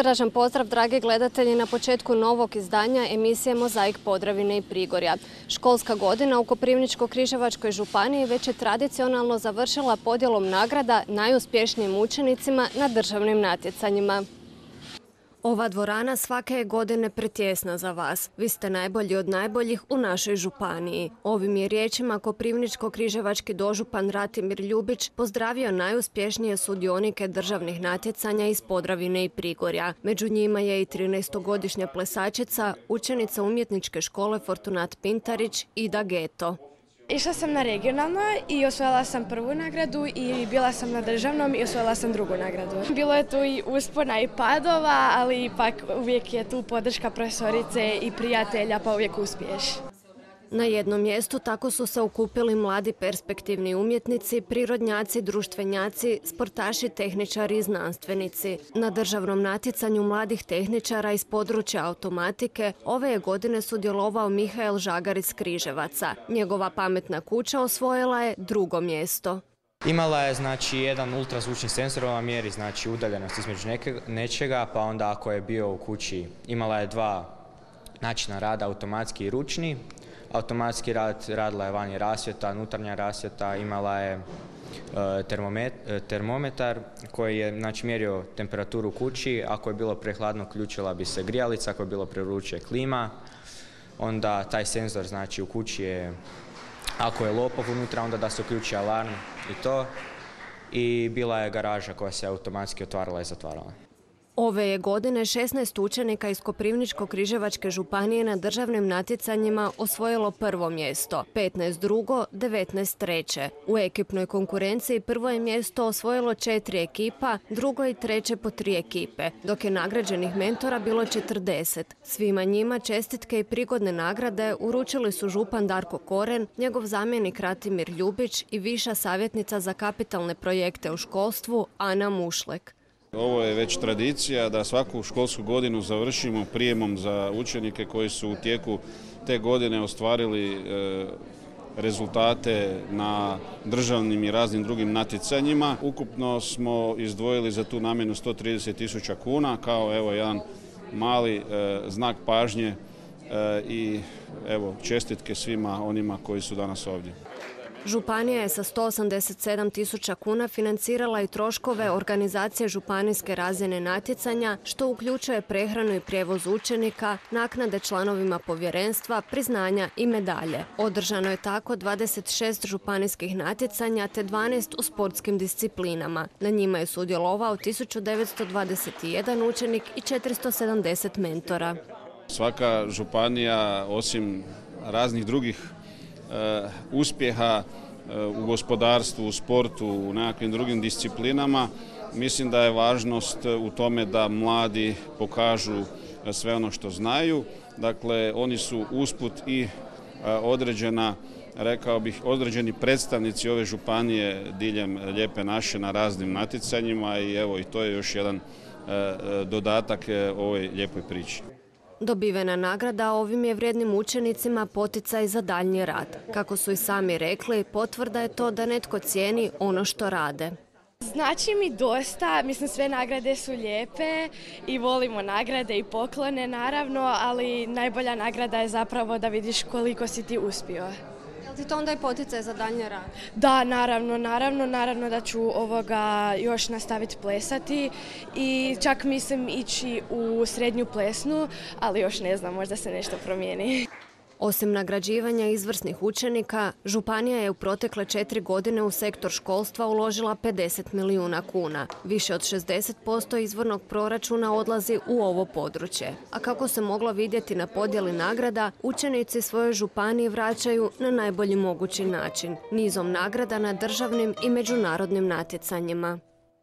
Srdačan pozdrav, dragi gledatelji, na početku novog izdanja emisije Mozaik Podravine i Prigorja. Školska godina u Koprivničko-križevačkoj županiji već je tradicionalno završila podjelom nagrada najuspješnijim učenicima na državnim natjecanjima. Ova dvorana svake je godine pretjesna za vas. Vi ste najbolji od najboljih u našoj županiji. Ovim je riječima Koprivničko-križevački dožupan Ratimir Ljubić pozdravio najuspješnije sudionike državnih natjecanja iz Podravine i Prigorja. Među njima je i 13-godišnja plesačica, učenica umjetničke škole Fortunat Pintarić Ida Geto. Išla sam na regionalno i osvojila sam prvu nagradu i bila sam na državnom i osvojila sam drugu nagradu. Bilo je tu i uspona i padova, ali ipak uvijek je tu podrška profesorice i prijatelja, pa uvijek uspiješ. Na jednom mjestu tako su se okupili mladi perspektivni umjetnici, prirodnjaci, društvenjaci, sportaši, tehničari i znanstvenici. Na državnom natjecanju mladih tehničara iz područja automatike ove je godine sudjelovao Mihael Žagar iz Križevaca. Njegova pametna kuća osvojila je drugo mjesto. Imala je jedan ultrazvučni senzor, ova mjeri udaljenost između nečega, pa onda ako je bio u kući imala je dva načina rada, automatski i ručni. Automatski radila je vani rasvjeta, unutarnja rasvjeta, imala je termometar koji je mjerio temperaturu u kući. Ako je bilo prehladno, ključila bi se grijalica, ako je bilo prevruće, klima. Onda taj senzor u kući je, ako je lopov unutra, onda da se uključi alarm i to. I bila je garaža koja se automatski otvarala i zatvarala. Ove je godine 16 učenika iz Koprivničko-križevačke županije na državnim natjecanjima osvojilo prvo mjesto, 15 drugo, 19 treće. U ekipnoj konkurenciji prvo je mjesto osvojilo 4 ekipa, drugo i treće po 3 ekipe, dok je nagrađenih mentora bilo 40. Svima njima čestitke i prigodne nagrade uručili su župan Darko Koren, njegov zamjenik Ratimir Ljubić i viša savjetnica za kapitalne projekte u školstvu Ana Mušlek. Ovo je već tradicija da svaku školsku godinu završimo prijemom za učenike koji su u tijeku te godine ostvarili rezultate na državnim i raznim drugim natjecanjima. Ukupno smo izdvojili za tu namjenu 130.000 kuna kao jedan mali znak pažnje i čestitke svima onima koji su danas ovdje. Županija je sa 187.000 kuna financirala i troškove organizacije županijske razine natjecanja, što uključuje prehranu i prijevoz učenika, naknade članovima povjerenstva, priznanja i medalje. Održano je tako 26 županijskih natjecanja te 12 u sportskim disciplinama. Na njima je sudjelovao 1921 učenik i 470 mentora. Svaka županija, osim raznih drugih uspjeha u gospodarstvu, u sportu, u nekakvim drugim disciplinama, mislim da je važnost u tome da mladi pokažu sve ono što znaju. Dakle, oni su usput i određeni predstavnici ove županije diljem Lijepe naše na raznim natjecanjima i to je još jedan dodatak ovoj lijepoj priči. Dobivena nagrada ovim je vrijednim učenicima poticaj za daljnji rad. Kako su i sami rekli, potvrda je to da netko cijeni ono što rade. Znači mi dosta, sve nagrade su lijepe i volimo nagrade i poklone naravno, ali najbolja nagrada je zapravo da vidiš koliko si ti uspio. Jel ti to onda i poticaj za daljnji rad? Da, naravno da ću još nastaviti plesati i čak mislim ići u srednju plesnu, ali još ne znam, možda se nešto promijeni. Osim nagrađivanja izvrsnih učenika, županija je u protekle 4 godine u sektor školstva uložila 50 milijuna kuna. Više od 60% izvornog proračuna odlazi u ovo područje. A kako se moglo vidjeti na podjeli nagrada, učenici svoje županije vraćaju na najbolji mogući način, nizom nagrada na državnim i međunarodnim natjecanjima.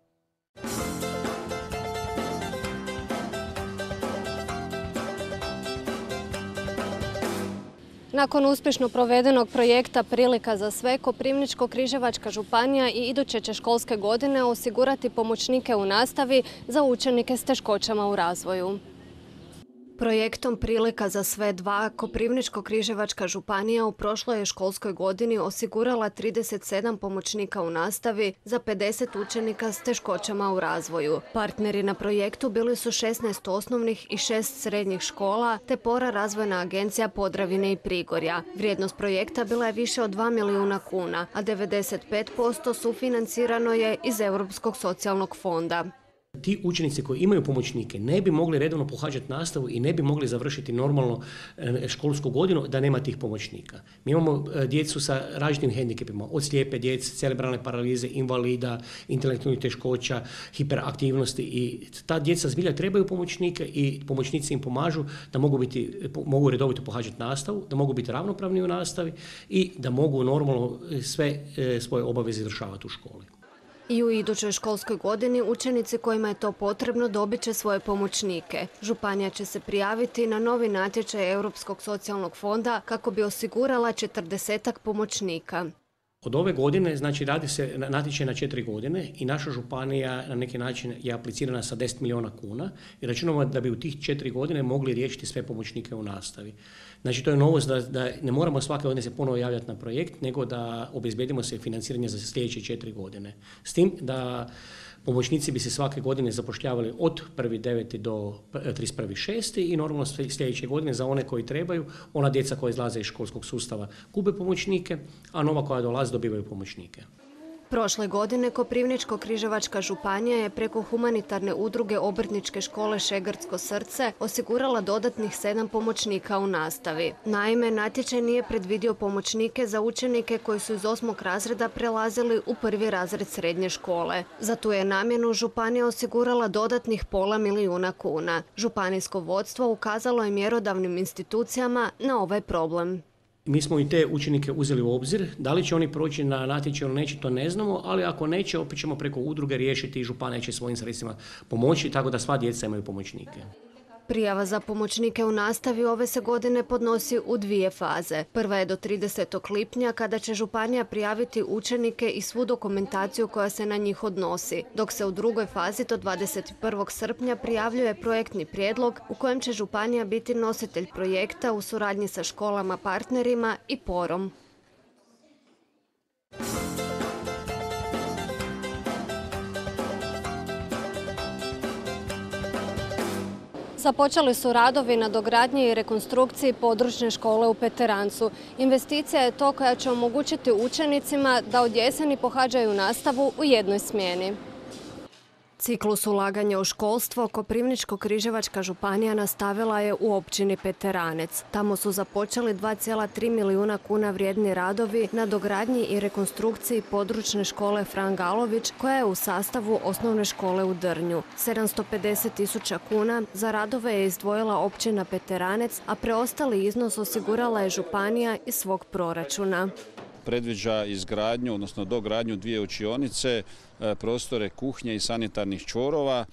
Nakon uspješno provedenog projekta Prilika za sve, Koprivničko-križevačka županija i iduće će školske godine osigurati pomoćnike u nastavi za učenike s teškoćama u razvoju. Projektom Prilika za sve dva, Koprivničko-križevačka županija u prošloj je školskoj godini osigurala 37 pomoćnika u nastavi za 50 učenika s teškoćama u razvoju. Partneri na projektu bili su 16 osnovnih i 6 srednjih škola te Pora razvojna agencija Podravine i Prigorja. Vrijednost projekta bila je više od 2 milijuna kuna, a 95% sufinancirano je iz Europskog socijalnog fonda. Ti učenici koji imaju pomoćnike ne bi mogli redovno pohađati nastavu i ne bi mogli završiti normalno školsku godinu da nema tih pomoćnika. Mi imamo djecu sa različitim hendikepima, od slijepe djece, cerebralne paralize, invalida, intelektualnih teškoća, hiperaktivnosti i ta djeca zbilja trebaju pomoćnike i pomoćnici im pomažu da mogu redovito pohađati nastavu, da mogu biti ravnopravni u nastavi i da mogu normalno sve svoje obaveze izvršavati u školi. I u idućoj školskoj godini učenici kojima je to potrebno dobit će svoje pomoćnike. Županija će se prijaviti na novi natječaj Europskog socijalnog fonda kako bi osigurala 40 pomoćnika. Od ove godine, znači, radi se natječaj na 4 godine i naša županija na neki način je aplicirana sa 10 milijuna kuna i računamo da bi u tih 4 godine mogli riješiti sve pomoćnike u nastavi. Znači, to je novost da ne moramo svake godine se ponovo javljati na projekt, nego da obezbijedimo se financiranje za sljedeće 4 godine. S tim da pomoćnici bi se svake godine zapošljavali od 1.9. do 31.6. i normalno sljedeće godine za one koji trebaju, ona djeca koja izlaze iz školskog sustava gube pomoćnike, a nova koja dolaze dobivaju pomoćnike. Prošle godine Koprivničko-križevačka županija je preko humanitarne udruge Obrtničke škole Šegrtsko srce osigurala dodatnih 7 pomoćnika u nastavi. Naime, natječaj nije predvidio pomoćnike za učenike koji su iz 8. razreda prelazili u 1. razred srednje škole. Za tu je namjenu županija osigurala dodatnih pola milijuna kuna. Županijsko vodstvo ukazalo je mjerodavnim institucijama na ovaj problem. Mi smo i te učenike uzeli u obzir, da li će oni proći na natječaj ili neće, to ne znamo, ali ako neće, opet ćemo preko udruge riješiti i županija će svojim sredstvima pomoći, tako da sva djeca imaju pomoćnike. Prijava za pomoćnike u nastavi ove se godine podnosi u 2 faze. Prva je do 30. lipnja kada će županija prijaviti učenike i svu dokumentaciju koja se na njih odnosi, dok se u drugoj fazi do 21. srpnja prijavljuje projektni prijedlog u kojem će županija biti nositelj projekta u suradnji sa školama partnerima i Porom. Započeli su radovi na dogradnji i rekonstrukciji područne škole u Peterancu. Investicija je to koja će omogućiti učenicima da od jeseni pohađaju nastavu u jednoj smjeni. Ciklus ulaganja u školstvo Koprivničko-križevačka županija nastavila je u općini Peteranec. Tamo su započeli 2,3 milijuna kuna vrijedni radovi na dogradnji i rekonstrukciji područne škole Fran Galović, koja je u sastavu osnovne škole u Drnju. 750.000 kuna za radove je izdvojila općina Peteranec, a preostali iznos osigurala je županija iz svog proračuna. Predviđa izgradnju, odnosno dogradnju 2 učionice, prostore kuhnje i sanitarnih čvorova.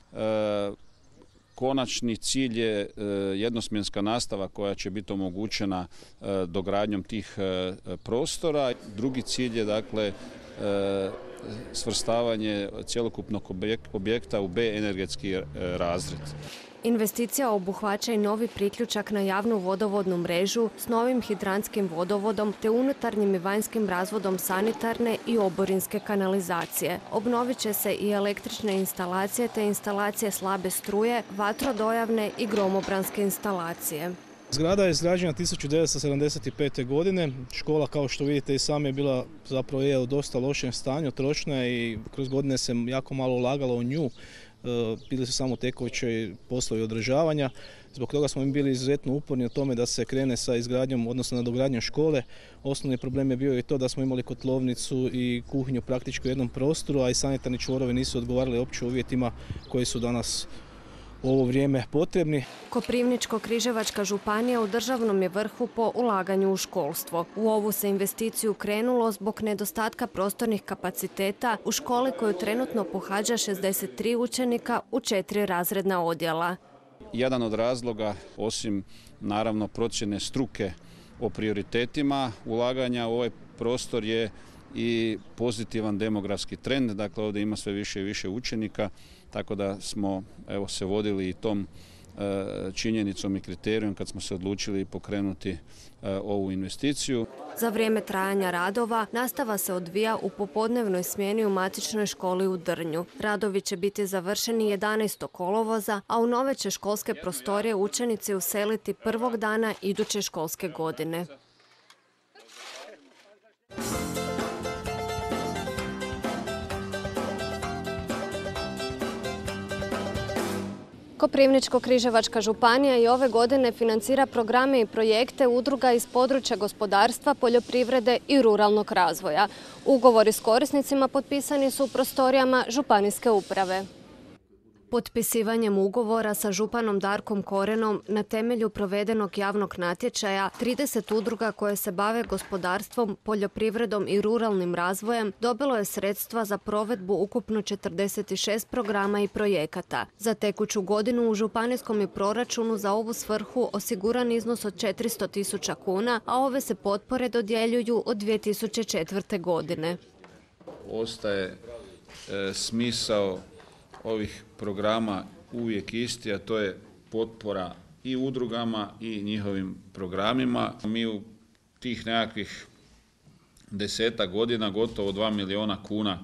Konačni cilj je jednosmjenska nastava koja će biti omogućena dogradnjom tih prostora. Drugi cilj je, dakle, svrstavanje cjelokupnog objekta u B energetski razred. Investicija obuhvaća i novi priključak na javnu vodovodnu mrežu s novim hidrantskim vodovodom te unutarnjim i vanjskim razvodom sanitarne i oborinske kanalizacije. Obnovit će se i električne instalacije te instalacije slabe struje, vatrodojavne i gromobranske instalacije. Zgrada je izgrađena 1975. godine. Škola, kao što vidite i sami, je bila zapravo u dosta lošem stanju, trošna je i kroz godine se jako malo ulagalo u nju. Bili su samo tekući poslovi održavanja. Zbog toga smo bili izuzetno uporni o tome da se krene sa izgradnjom, odnosno nadogradnjom škole. Osnovni problem je bio i to da smo imali kotlovnicu i kuhinju praktički u jednom prostoru, a i sanitarni čvorovi nisu odgovarali opće uvjetima koji su danas u ovo vrijeme potrebni. Koprivničko-križevačka županija u državnom je vrhu po ulaganju u školstvo. U ovu se investiciju krenulo zbog nedostatka prostornih kapaciteta u školi koju trenutno pohađa 63 učenika u 4 razredna odjela. Jedan od razloga, osim naravno procjene struke o prioritetima ulaganja u ovaj prostor, je i pozitivan demografski trend. Dakle, ovdje ima sve više i više učenika, tako da smo se vodili i tom činjenicom i kriterijom kad smo se odlučili pokrenuti ovu investiciju. Za vrijeme trajanja radova nastava se odvija u popodnevnoj smjeni u matičnoj školi u Drnju. Radovi će biti završeni 11. kolovoza, a u nove će školske prostorije učenici useliti prvog dana iduće školske godine. Koprivničko-križevačka županija i ove godine financira programe i projekte udruga iz područja gospodarstva, poljoprivrede i ruralnog razvoja. Ugovori s korisnicima potpisani su u prostorijama županijske uprave. Potpisivanjem ugovora sa županom Darkom Korenom na temelju provedenog javnog natječaja 30 udruga koje se bave gospodarstvom, poljoprivredom i ruralnim razvojem dobilo je sredstva za provedbu ukupno 46 programa i projekata. Za tekuću godinu u županijskom je proračunu za ovu svrhu osiguran iznos od 400.000 kuna, a ove se potpore dodjeljuju od 2004. godine. Ostaje smisao ovih programa uvijek isti, a to je potpora i udrugama i njihovim programima. Mi u tih nekakvih 10 godina, gotovo 2 milijuna kuna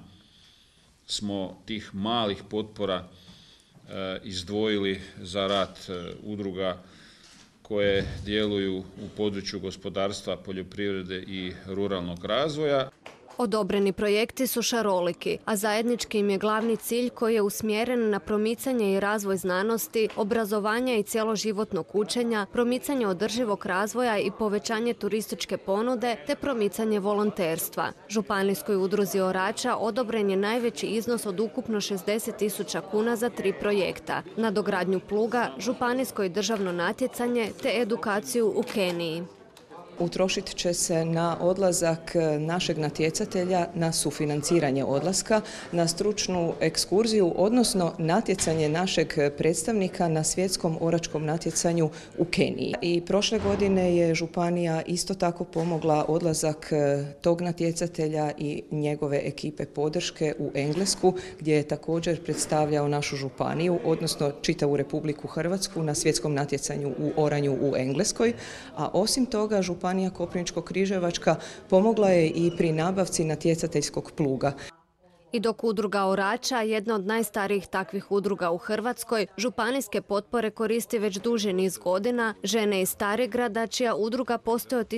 smo tih malih potpora izdvojili za rad udruga koje djeluju u području gospodarstva, poljoprivrede i ruralnog razvoja. Odobreni projekti su šaroliki, a zajednički im je glavni cilj koji je usmjeren na promicanje i razvoj znanosti, obrazovanja i cjeloživotnog učenja, promicanje održivog razvoja i povećanje turističke ponude te promicanje volonterstva. Županijskoj udruzi Orača odobren je najveći iznos od ukupno 60.000 kuna za 3 projekta. Nadogradnju pluga, županijsko i državno natjecanje te edukaciju u Keniji. Utrošit će se na odlazak našeg natjecatelja, na sufinanciranje odlaska, na stručnu ekskurziju, odnosno natjecanje našeg predstavnika na svjetskom oračkom natjecanju u Keniji. I prošle godine je županija isto tako pomogla odlazak tog natjecatelja i njegove ekipe podrške u Englesku, gdje je također predstavljao našu županiju, odnosno čitavu Republiku Hrvatsku na svjetskom natjecanju u oranju u Engleskoj, a osim toga županija Koprivničko-križevačka pomogla je i pri nabavci natjecateljskog pluga. I dok udruga Orača, jedna od najstarijih takvih udruga u Hrvatskoj, županijske potpore koristi već duži niz godina, Žene iz Starigrada, čija udruga postoji od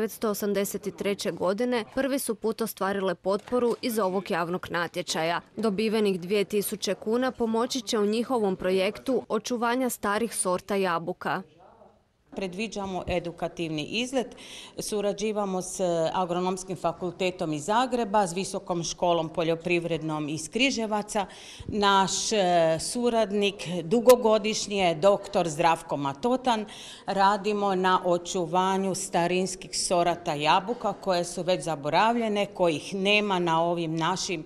1983. godine, prvi su put ostvarile potporu iz ovog javnog natječaja. Dobivenih 2.000 kuna pomoći će u njihovom projektu očuvanja starih sorta jabuka. Predviđamo edukativni izlet, surađivamo s Agronomskim fakultetom iz Zagreba, s Visokom školom poljoprivrednom iz Križevaca. Naš suradnik dugogodišnji je dr. Zdravko Matotan. Radimo na očuvanju starinskih sorata jabuka koje su već zaboravljene, kojih nema na ovim našim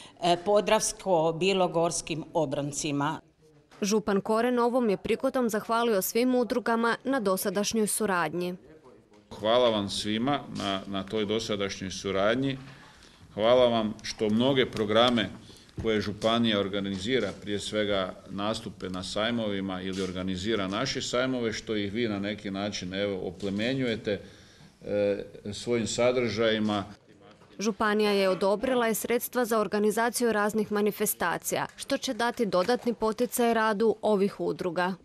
podravsko-bilogorskim obroncima. Župan Koren ovom je prigodom zahvalio svim udrugama na dosadašnjoj suradnji. Hvala vam svima na toj dosadašnjoj suradnji. Hvala vam što mnoge programe koje županija organizira, prije svega nastupe na sajmovima ili organizira naše sajmove, što ih vi na neki način oplemenjujete svojim sadržajima. Županija je odobrila i sredstva za organizaciju raznih manifestacija, što će dati dodatni poticaj radu ovih udruga.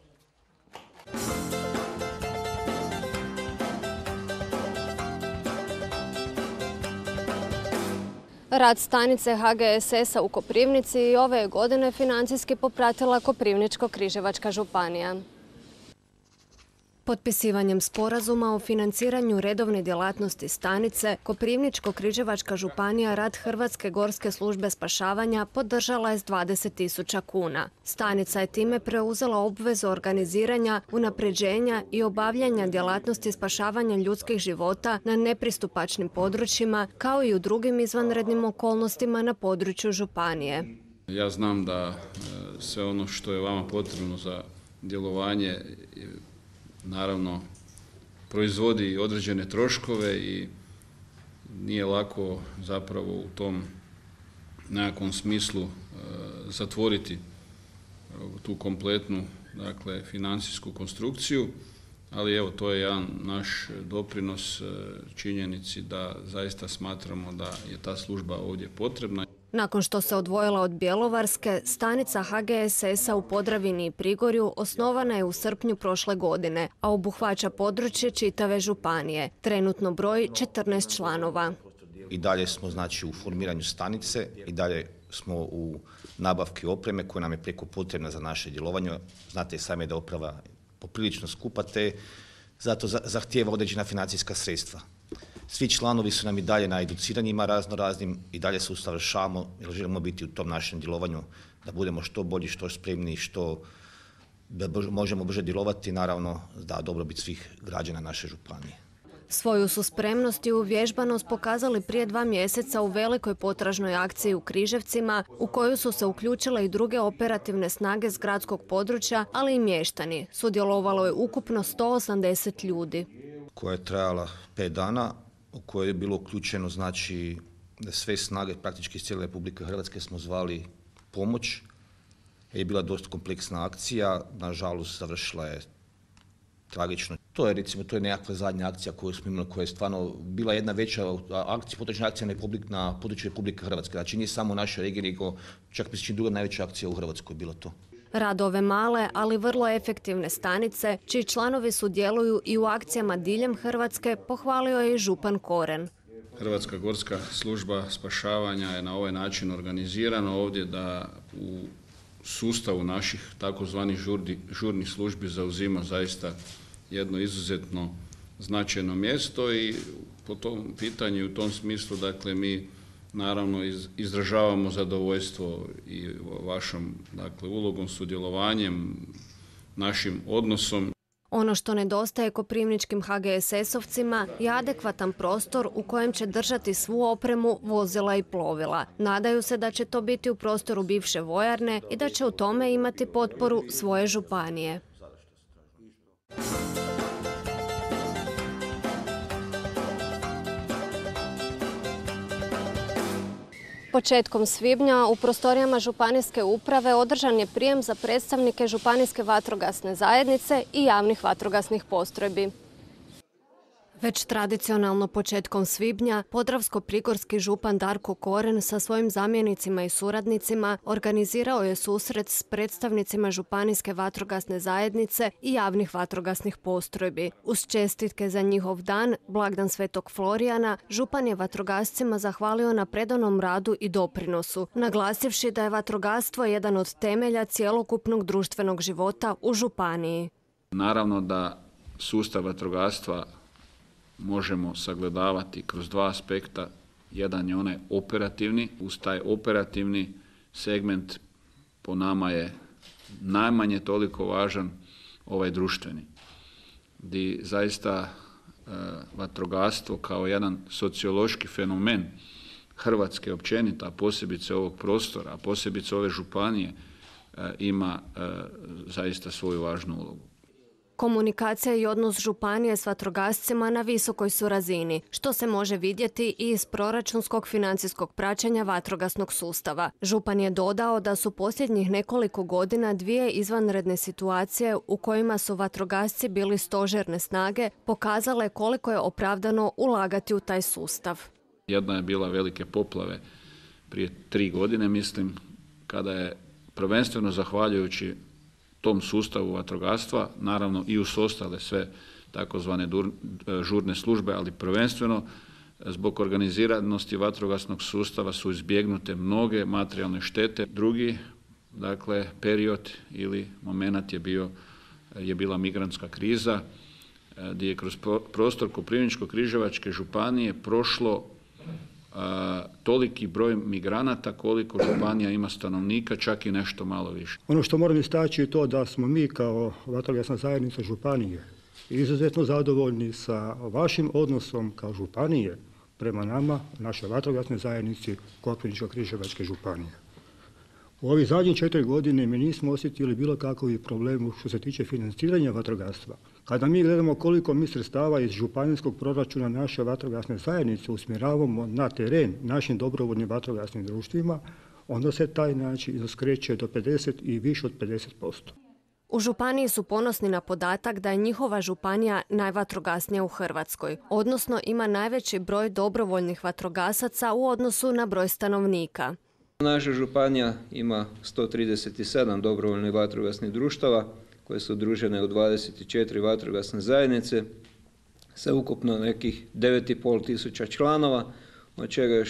Rad stanice HGSS-a u Koprivnici i ove godine financijski popratila Koprivničko-križevačka županija. Potpisivanjem sporazuma o financiranju redovne djelatnosti stanice, Koprivničko-križevačka županija rad Hrvatske gorske službe spašavanja podržala je s 20.000 kuna. Stanica je time preuzela obvezu organiziranja, unapređenja i obavljanja djelatnosti spašavanja ljudskih života na nepristupačnim područjima, kao i u drugim izvanrednim okolnostima na području županije. Ja znam da sve ono što je vama potrebno za djelovanje naravno proizvodi određene troškove i nije lako zapravo u tom nekakvom smislu zatvoriti tu kompletnu dakle, financijsku konstrukciju, ali evo, to je jedan naš doprinos činjenici da zaista smatramo da je ta služba ovdje potrebna. Nakon što se odvojila od Bjelovarske, stanica HGSS-a u Podravini i Prigorju osnovana je u srpnju prošle godine, a obuhvaća područje čitave županije. Trenutno broji 14 članova. I dalje smo, znači, u formiranju stanice, i dalje smo u nabavki opreme koja nam je preko potrebna za naše djelovanje. Znate i sami da je oprava poprilično skupa, te zato zahtijeva određena financijska sredstva. Svi članovi su nam i dalje na educiranjima raznoraznim, i dalje se usavršavamo jer želimo biti u tom našem djelovanju da budemo što bolji, što spremniji, što možemo brže djelovati, naravno da dobrobit svih građana naše županije. Svoju su spremnost i uvježbanost pokazali prije 2 mjeseca u velikoj potražnoj akciji u Križevcima, u koju su se uključile i druge operativne snage s gradskog područja, ali i mještani. Sudjelovalo je ukupno 180 ljudi. Koja je trajala 5 dana, u kojoj je bilo uključeno, znači, sve snage praktički iz cijele Republike Hrvatske smo zvali pomoć. Je bila dosta kompleksna akcija, nažalost završila je tragično. To je, recimo, to je nekakva zadnja akcija koju smo imali, koja je stvarno bila jedna veća akcija, potočna akcija na području Republike Hrvatske. Znači, nije samo u našoj regiji, nego čak mislim druga najveća akcija u Hrvatskoj bila to. Rad ove male, ali vrlo efektivne stanice, čiji članovi sudjeluju i u akcijama diljem Hrvatske, pohvalio je i župan Koren. Hrvatska gorska služba spašavanja je na ovaj način organizirana ovdje da u sustavu naših takozvanih žurnih službi zauzima zaista jedno izuzetno značajno mjesto i po tom pitanju i u tom smislu, dakle, mi naravno izražavamo zadovoljstvo i vašom, dakle, ulogom, sudjelovanjem, našim odnosom. Ono što nedostaje koprivničkim HGSS-ovcima je adekvatan prostor u kojem će držati svu opremu, vozila i plovila. Nadaju se da će to biti u prostoru bivše vojarne i da će u tome imati potporu svoje županije. Početkom svibnja u prostorijama županijske uprave održan je prijem za predstavnike županijske vatrogasne zajednice i javnih vatrogasnih postrojbi. Već tradicionalno početkom svibnja podravsko-prigorski župan Darko Koren sa svojim zamjenicima i suradnicima organizirao je susret s predstavnicima županijske vatrogasne zajednice i javnih vatrogasnih postrojbi. Uz čestitke za njihov dan, blagdan Svetog Florijana, župan je vatrogascima zahvalio na predanom radu i doprinosu, naglasivši da je vatrogastvo jedan od temelja cjelokupnog društvenog života u županiji. Naravno da sustav vatrogastva možemo sagledavati kroz 2 aspekta. Jedan je onaj operativni. Uz taj operativni segment po nama je najmanje toliko važan ovaj društveni, gdje zaista vatrogastvo kao jedan sociološki fenomen Hrvatske općenito, a posebice ovog prostora, a posebice ove županije, ima zaista svoju važnu ulogu. Komunikacija i odnos županije s vatrogascima na visokoj su razini, što se može vidjeti i iz proračunskog financijskog praćenja vatrogasnog sustava. Župan je dodao da su posljednjih nekoliko godina 2 izvanredne situacije u kojima su vatrogasci bili stožerne snage pokazale koliko je opravdano ulagati u taj sustav. Jedna je bila velike poplave prije 3 godine, mislim, kada je prvenstveno zahvaljujući tom sustavu vatrogastva, naravno i uz ostale sve takozvane žurne službe, ali prvenstveno zbog organiziranosti vatrogasnog sustava su izbjegnute mnoge materijalne štete. Drugi, dakle, period ili moment je bila migrantska kriza, gdje je kroz prostor Koprivničko-križevačke županije prošlo toliki broj migranata koliko županija ima stanovnika, čak i nešto malo više. Ono što moram istaći je to da smo mi kao vatrogasna zajednica županije izuzetno zadovoljni sa vašim odnosom kao županije prema nama, našoj vatrogasnoj zajednici Koprivničko-križevačke županije. U ovih zadnjih 4 godine mi nismo osjetili bilo kakvi problem što se tiče financiranja vatrogastva. Kada mi gledamo koliko mi sredstava iz županijskog proračuna naše vatrogasne zajednice usmjeravamo na teren našim dobrovoljnim vatrogasnim društvima, onda se taj način iznos kreće do 50 i više od 50%. U županiji su ponosni na podatak da je njihova županija najvatrogasnija u Hrvatskoj, odnosno ima najveći broj dobrovoljnih vatrogasaca u odnosu na broj stanovnika. Naša županija ima 137 dobrovoljnih vatrogasnih društava koje su udružene u 24 vatrogasne zajednice sa ukupno nekih 9,5 tisuća članova, od čega je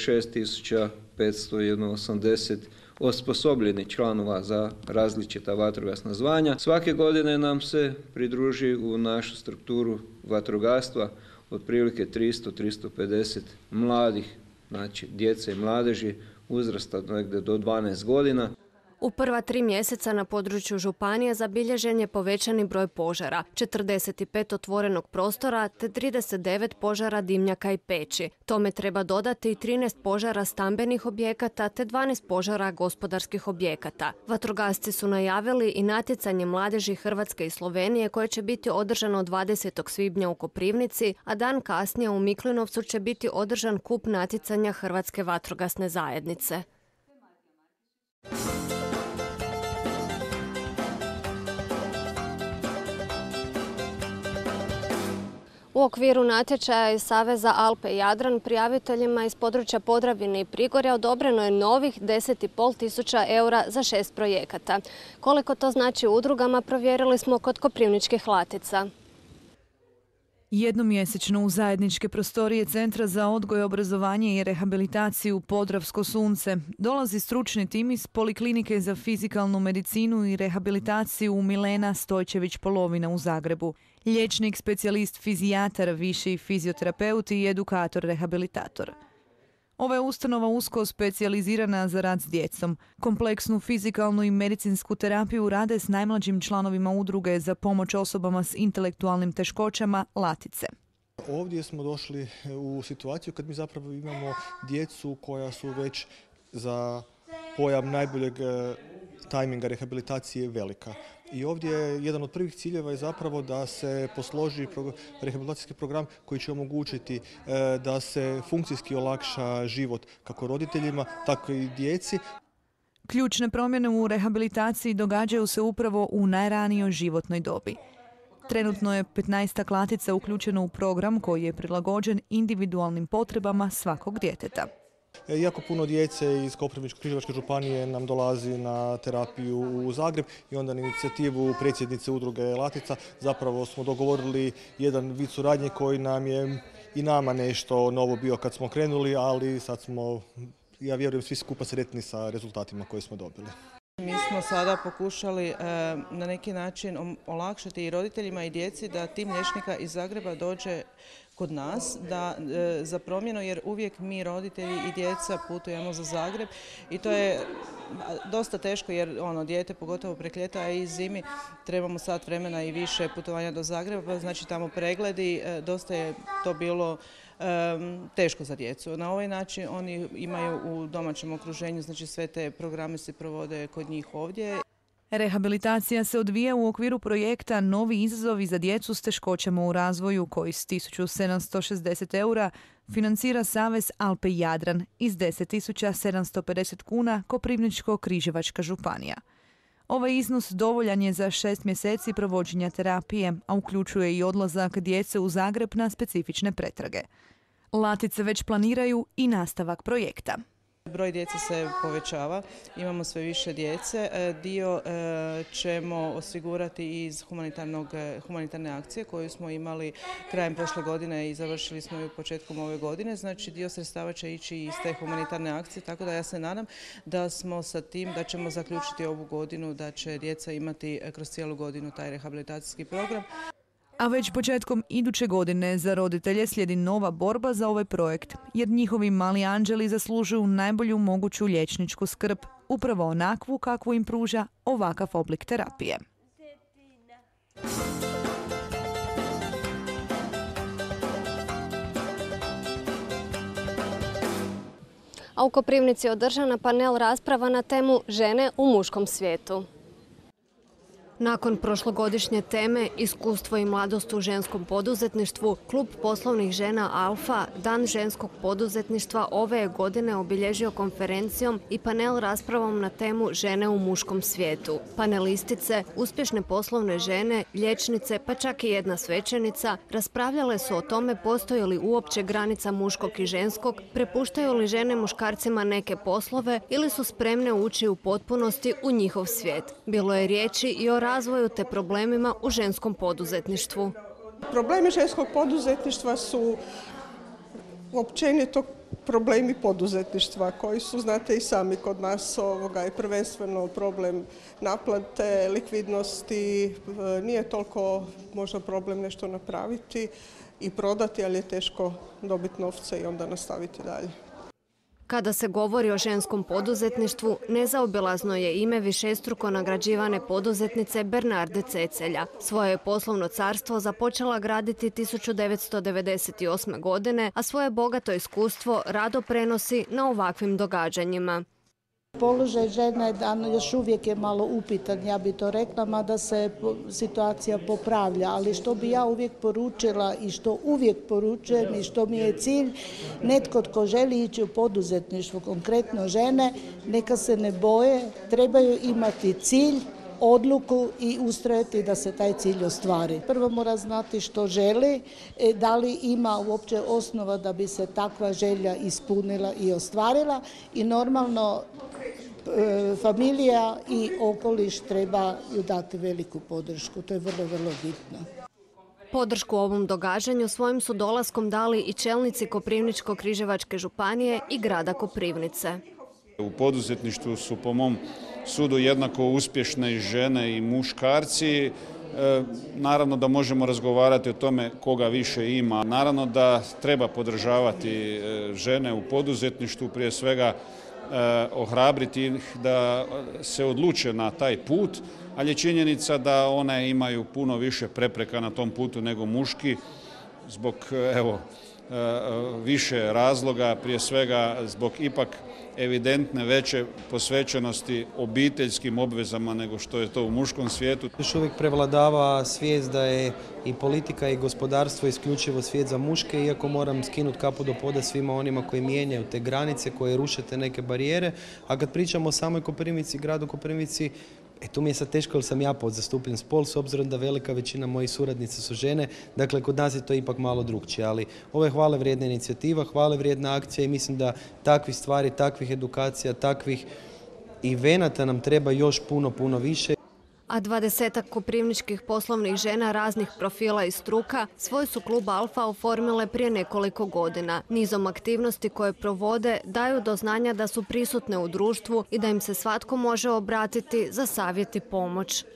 6.580 osposobljenih članova za različita vatrogasna zvanja. Svake godine nam se pridruži u našu strukturu vatrogastva otprilike 300-350 mladih, znači djece i mladeži uzrasta negdje do 12 godina. U prva 3 mjeseca na području županije zabilježen je povećani broj požara, 45 otvorenog prostora te 39 požara dimnjaka i peći. Tome treba dodati i 13 požara stambenih objekata te 12 požara gospodarskih objekata. Vatrogasci su najavili i natjecanje mladeži Hrvatske i Slovenije koje će biti održano 20. svibnja u Koprivnici, a dan kasnije u Miklinovcu će biti održan kup natjecanja Hrvatske vatrogasne zajednice. U okviru natječaja iz Saveza Alpe i Jadran prijaviteljima iz područja Podravine i Prigorja odobreno je novih 10,5 tisuća eura za 6 projekata. Koliko to znači udrugama provjerili smo kod Koprivničkih Latica. Jednomjesečno u zajedničke prostorije Centra za odgoj, obrazovanje i rehabilitaciju Podravsko sunce dolazi stručni tim iz Poliklinike za fizikalnu medicinu i rehabilitaciju Milena Stojčević-Polovina u Zagrebu. Liječnik, specijalist, fizijatar, viši fizioterapeut i edukator, rehabilitator. Ova je ustanova usko specijalizirana za rad s djecom. Kompleksnu fizikalnu i medicinsku terapiju rade s najmlađim članovima udruge za pomoć osobama s intelektualnim teškoćama Latice. Ovdje smo došli u situaciju kad mi zapravo imamo djecu koja su već za pojam najboljeg tajminga rehabilitacije velika. I ovdje je jedan od prvih ciljeva je zapravo da se posloži rehabilitacijski program koji će omogućiti da se funkcijski olakša život kako roditeljima, tako i djeci. Ključne promjene u rehabilitaciji događaju se upravo u najranijoj životnoj dobi. Trenutno je 15 Latica uključeno u program koji je prilagođen individualnim potrebama svakog djeteta. Jako puno djece iz Koprivničko-križevačke županije nam dolazi na terapiju u Zagreb i onda na inicijativu predsjednice udruge Latica zapravo smo dogovorili jedan vid suradnje koji nam je i nama nešto novo bio kad smo krenuli, ali sad smo, ja vjerujem, svi skupa sretni sa rezultatima koje smo dobili. Mi smo sada pokušali na neki način olakšati i roditeljima i djeci da tim liječnika iz Zagreba dođe kod nas za promjenu, jer uvijek mi roditelji i djeca putujemo za Zagreb i to je dosta teško jer dijete pogotovo prek ljeta, a i zimi trebamo sat vremena i više putovanja do Zagreba, znači tamo pregledi, dosta je to bilo teško za djecu. Na ovaj način oni imaju u domaćem okruženju, znači sve te programe se provode kod njih ovdje. Rehabilitacija se odvija u okviru projekta Novi izazovi za djecu s teškoćama u razvoju koji s 1760 eura financira Savez Alpe i Jadran iz 10.750 kuna Koprivničko-križevačka županija. Ovaj iznos dovoljan je za 6 mjeseci provođenja terapije, a uključuje i odlazak djece u Zagreb na specifične pretrage. Latice već planiraju i nastavak projekta. Broj djece se povećava, imamo sve više djece. Dio ćemo osigurati iz humanitarne akcije koju smo imali krajem prošle godine i završili smo ju početkom ove godine. Znači dio sredstava će ići iz te humanitarne akcije, tako da ja se nadam da smo sa tim, da ćemo zaključiti ovu godinu, da će djeca imati kroz cijelu godinu taj rehabilitacijski program. A već početkom iduće godine za roditelje slijedi nova borba za ovaj projekt, jer njihovi mali anđeli zaslužuju najbolju moguću liječničku skrb, upravo onakvu kakvu im pruža ovakav oblik terapije. A u Koprivnici je održana panel rasprava na temu žene u muškom svijetu. Nakon prošlogodišnje teme Iskustvo i mladost u ženskom poduzetništvu, Klub poslovnih žena Alfa Dan ženskog poduzetništva ove je godine obilježio konferencijom i panel raspravom na temu Žene u muškom svijetu. Panelistice, uspješne poslovne žene, liječnice pa čak i jedna svećenica raspravljale su o tome postoji li uopće granica muškog i ženskog, prepuštaju li žene muškarcima neke poslove ili su spremne ući u potpunosti u njihov svijet. Bilo je riječi i o razvoju te problemima u ženskom poduzetništvu. Problemi ženskog poduzetništva su općenito problemi poduzetništva koji su, znate i sami, kod nas je prvenstveno problem naplate, likvidnosti. Nije toliko možda problem nešto napraviti i prodati, ali je teško dobiti novce i onda nastaviti dalje. Kada se govori o ženskom poduzetništvu, nezaobilazno je ime višestruko nagrađivane poduzetnice Bernarde Cecelja. Svoje je poslovno carstvo započela graditi 1998. godine, a svoje bogato iskustvo rado prenosi na ovakvim događanjima. Položaj žena još uvijek je malo upitan, ja bi to rekla, mada se situacija popravlja, ali što bi ja uvijek poručila i što uvijek poručujem i što mi je cilj, netko tko želi ići u poduzetništvo, konkretno žene, neka se ne boje, trebaju imati cilj, odluku i ustrajati da se taj cilj ostvari. Prvo mora znati što želi, da li ima uopće osnova da bi se takva želja ispunila i ostvarila i normalno familija i okoliš treba ju dati veliku podršku. To je vrlo, vrlo bitno. Podršku ovom događanju svojim su dolaskom dali i čelnici Koprivničko-križevačke županije i grada Koprivnice. U poduzetništvu su po mom sudu jednako uspješne i žene i muškarci. Naravno da možemo razgovarati o tome koga više ima. Naravno da treba podržavati žene u poduzetništvu, prije svega ohrabriti ih da se odluče na taj put, ali je činjenica da one imaju puno više prepreka na tom putu nego muški zbog više razloga, prije svega zbog ipak evidentne veće posvećenosti obiteljskim obvezama nego što je to u muškom svijetu. Još uvijek prevladava svijest da je i politika i gospodarstvo isključivo svijet za muške, iako moram skinuti kapu do poda svima onima koji mijenjaju te granice, koji ruše te neke barijere. A kad pričamo o samoj Koprivnici, gradu Koprivnici, tu mi je sad teško jer sam ja podzastupljen spol, s obzirom da velika većina mojih suradnica su žene, dakle kod nas je to ipak malo drukčije, ali ovo je hvale vrijedna inicijativa, hvale vrijedna akcija i mislim da takvih stvari, takvih edukacija, takvih evenata nam treba još puno više. A 20-ak koprivničkih poslovnih žena raznih profila i struka svoj su klub Alfa oformile prije nekoliko godina. Nizom aktivnosti koje provode daju do znanja da su prisutne u društvu i da im se svatko može obratiti za savjet i pomoć.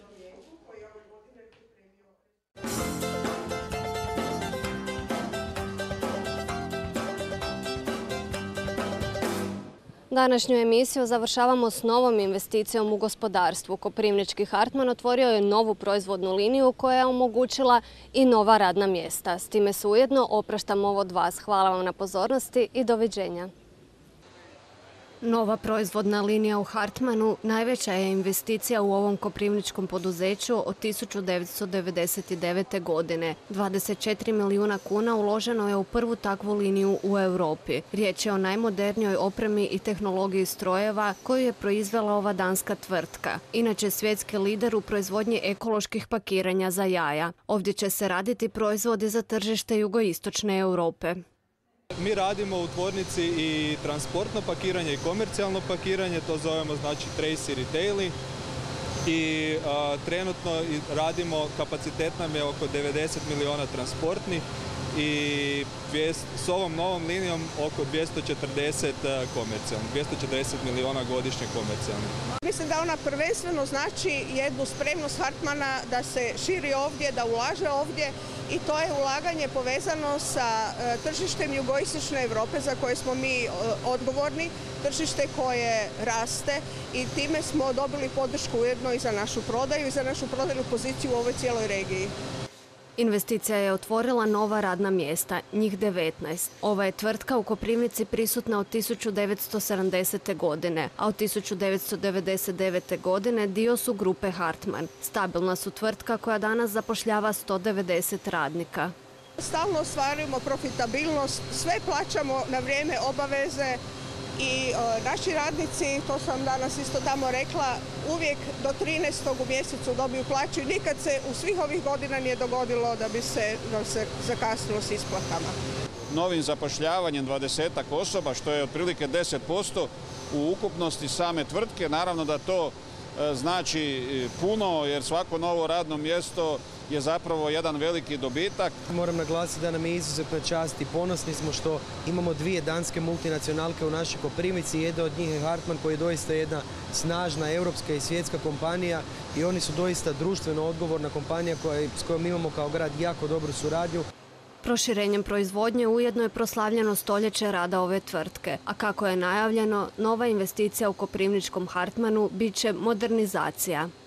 Današnju emisiju završavamo s novom investicijom u gospodarstvu. Koprivnički Hartman otvorio je novu proizvodnu liniju koja je omogućila i nova radna mjesta. S time se ujedno opraštamo od vas. Hvala vam na pozornosti i doviđenja. Nova proizvodna linija u Hartmanu najveća je investicija u ovom koprivničkom poduzeću od 1999. godine. 24 milijuna kuna uloženo je u prvu takvu liniju u Europi. Riječ je o najmodernijoj opremi i tehnologiji strojeva koju je proizvela ova danska tvrtka. Inače svjetski lider u proizvodnji ekoloških pakiranja za jaja. Ovdje će se raditi proizvodi za tržište jugoistočne Europe. Mi radimo u tvornici i transportno pakiranje i komercijalno pakiranje, to zovemo znači trace i retaili. I trenutno radimo, kapacitet nam je oko 90 milijuna transportnih i s ovom novom linijom oko 240 komercijalnih, 240 milijuna godišnje komercijalnih. Mislim da ona prvenstveno znači jednu spremnost Hartmana da se širi ovdje, da ulaže ovdje i to je ulaganje povezano sa tržištem jugoistočne Europe za koje smo mi odgovorni, tržište koje raste i time smo dobili podršku ujedno i za našu prodaju i za našu prodajnu poziciju u ovoj cijeloj regiji. Investicija je otvorila nova radna mjesta, njih 19. Ova je tvrtka u Koprivnici prisutna od 1970. godine, a od 1999. godine dio su grupe Hartman. Stabilna su tvrtka koja danas zapošljava 190 radnika. Stalno ostvarujemo profitabilnost, sve plaćamo na vrijeme obaveze i naši radnici, to sam danas isto tamo rekla, uvijek do 13. u mjesecu dobiju plaću i nikad se u svih ovih godina nije dogodilo da bi se zakasnilo s isplatama. Novim zapošljavanjem 20-ak osoba, što je otprilike 10% u ukupnosti same tvrtke, naravno da to znači puno, jer svako novo radno mjesto je zapravo jedan veliki dobitak. Moram naglasiti da nam je izuzetna čast i ponosni smo što imamo 2 danske multinacionalke u našoj Koprivnici. Jedna od njih je Hartman, koji je doista jedna snažna europska i svjetska kompanija i oni su doista društveno odgovorna kompanija s kojom imamo kao grad jako dobru suradnju. Proširenjem proizvodnje ujedno je proslavljeno stoljeće rada ove tvrtke, a kako je najavljeno, nova investicija u koprivničkom Hartmanu bit će modernizacija.